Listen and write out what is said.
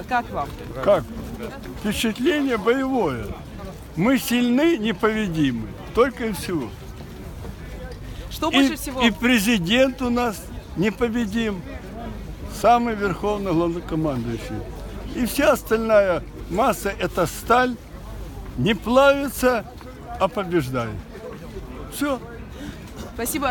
как вам? Как? Впечатление боевое. Мы сильны, непобедимы. Только и всего. Что больше всего? И президент у нас непобедим. Самый верховный главнокомандующий. И вся остальная масса – это сталь. Не плавится, а побеждает. Все. Спасибо.